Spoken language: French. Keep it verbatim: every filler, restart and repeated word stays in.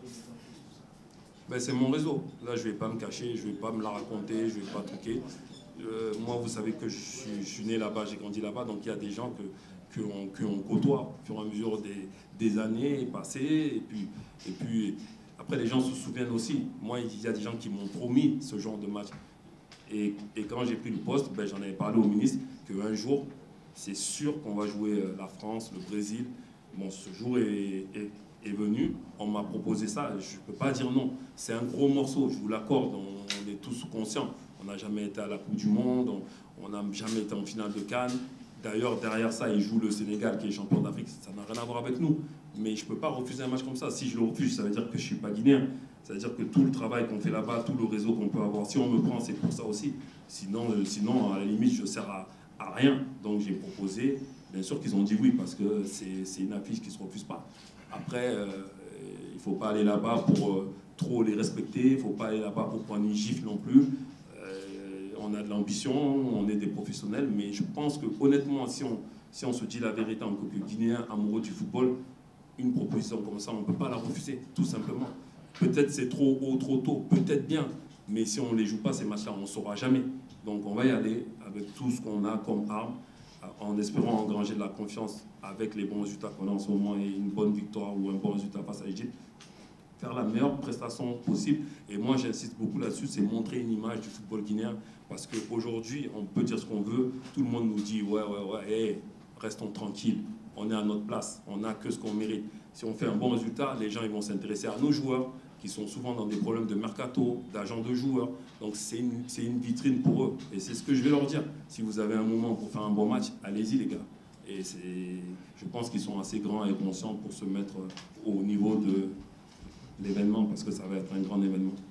Ben, c'est mon réseau. Là, je ne vais pas me cacher, je ne vais pas me la raconter, je ne vais pas truquer. Euh, moi, vous savez que je suis, je suis né là-bas, j'ai grandi là-bas, donc il y a des gens que, que, on, que on côtoie au fur et à mesure des, des années passées. Et puis, et puis, après, les gens se souviennent aussi. Moi, il y a des gens qui m'ont promis ce genre de match. Et, et quand j'ai pris le poste, ben, j'en avais parlé au ministre qu'un jour, c'est sûr qu'on va jouer la France, le Brésil. Bon, ce jour est, est, est venu, on m'a proposé ça, je ne peux pas dire non. C'est un gros morceau, je vous l'accorde, on, on est tous conscients. On n'a jamais été à la Coupe du Monde, on n'a jamais été en finale de Cannes. D'ailleurs, derrière ça, il joue le Sénégal qui est champion d'Afrique, ça n'a rien à voir avec nous. Mais je ne peux pas refuser un match comme ça. Si je le refuse, ça veut dire que je ne suis pas guinéen. Ça veut dire que tout le travail qu'on fait là-bas, tout le réseau qu'on peut avoir, si on me prend, c'est pour ça aussi. Sinon, euh, sinon à la limite, je ne sers à, à rien. Donc j'ai proposé. Bien sûr qu'ils ont dit oui, parce que c'est une affiche qui ne se refuse pas. Après, euh, il ne faut pas aller là-bas pour euh, trop les respecter, il ne faut pas aller là-bas pour prendre une gifle non plus. Euh, on a de l'ambition, on est des professionnels, mais je pense que honnêtement, si on, si on se dit la vérité en tant que Guinéen amoureux du football, une proposition comme ça, on ne peut pas la refuser, tout simplement. Peut-être c'est trop haut, trop tôt, peut-être bien, mais si on ne les joue pas, ces matchs-là, on ne saura jamais. Donc on va y aller avec tout ce qu'on a comme arme, en espérant engranger de la confiance avec les bons résultats qu'on a en ce moment et une bonne victoire ou un bon résultat face à l'Égypte. Faire la meilleure prestation possible. Et moi, j'insiste beaucoup là-dessus, c'est montrer une image du football guinéen. Parce qu'aujourd'hui, on peut dire ce qu'on veut. Tout le monde nous dit, ouais, ouais, ouais, hey, restons tranquilles. On est à notre place. On n'a que ce qu'on mérite. Si on fait un bon résultat, les gens ils vont s'intéresser à nos joueurs, qui sont souvent dans des problèmes de mercato, d'agents de joueurs. Donc c'est une, c'est une vitrine pour eux. Et c'est ce que je vais leur dire. Si vous avez un moment pour faire un bon match, allez-y les gars. Et je pense qu'ils sont assez grands et conscients pour se mettre au niveau de l'événement, parce que ça va être un grand événement.